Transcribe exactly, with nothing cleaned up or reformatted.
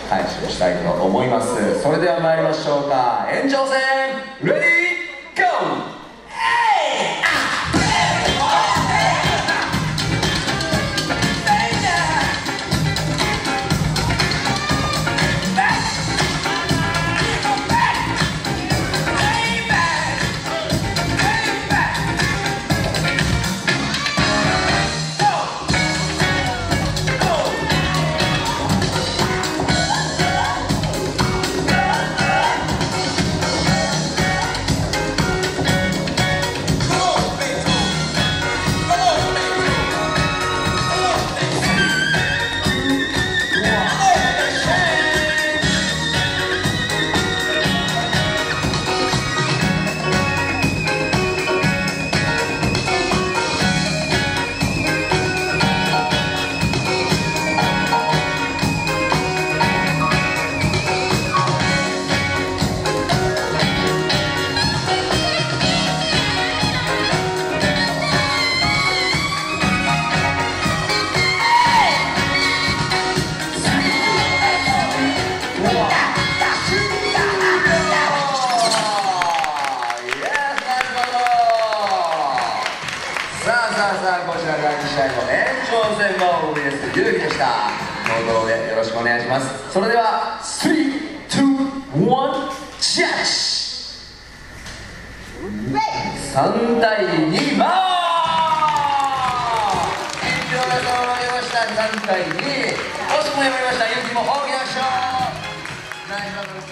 開始をしたいと思います。それでは参りましょうか。延長戦レディーゴー。さあこちらがに試合の延長戦の ブイエス ゆうきでした。ノートでよろしくお願いします。それではスリー、ツー、ワン、ジャッジさんたいに、マオ延長が終わりました。さんたいに、惜しくも敗れました。ゆうきも大きな勝利。ナイスバトル。